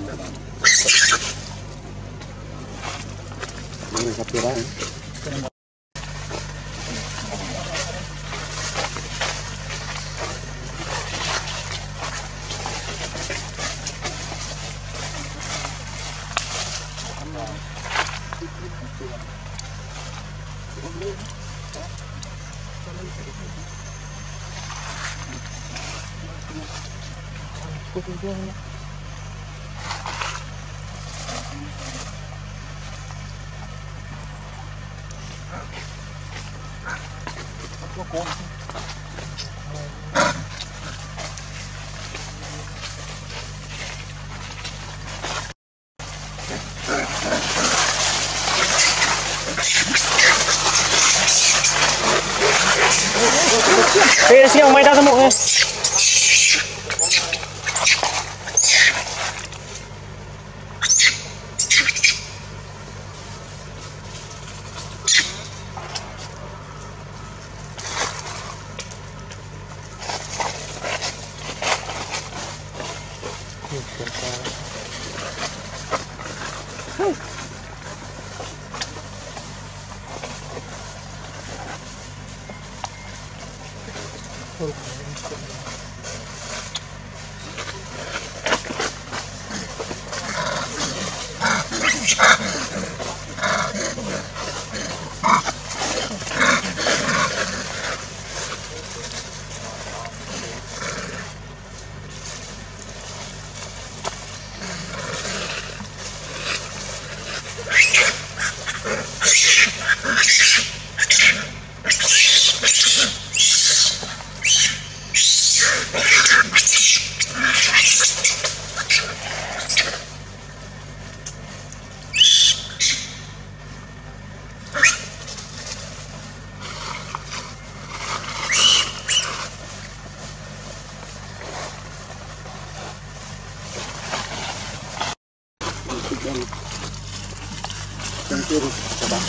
Người gặp chưa đấy. Đây là mày đang ra một Yang kiri coba.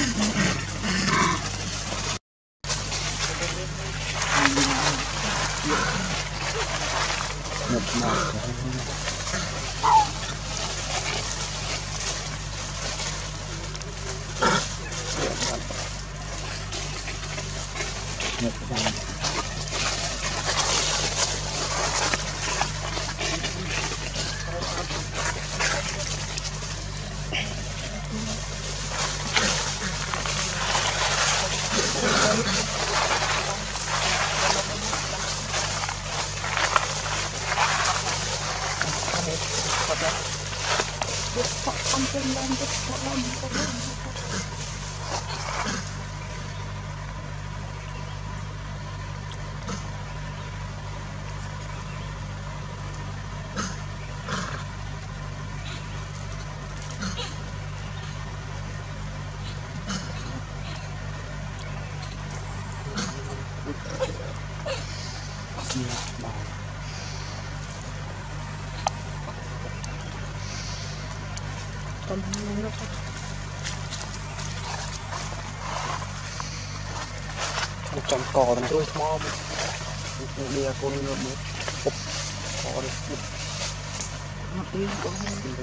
Trong cỏ này tôi mò đi con nước một cỏ đi đi con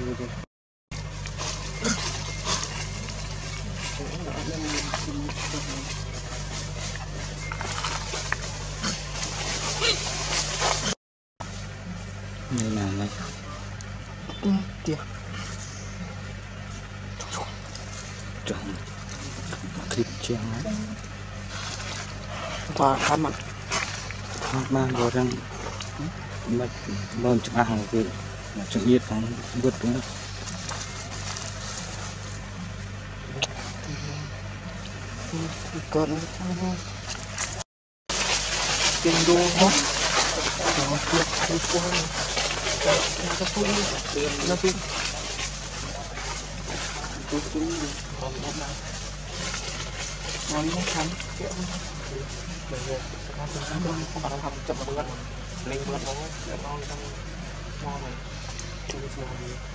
như nào này kìa chẳng clip trang ấy qua khá mặt mang vào răng mà bơm chụp hàng về chụp nhiệt nó vượt đúng không con tiền đô không nó tuyệt hay quá nó phun nó phun tôi xuống còn nó nào nói nó thắng kẹo bây giờ không phải làm chậm một lần lên một lần nó để nó trong ngon này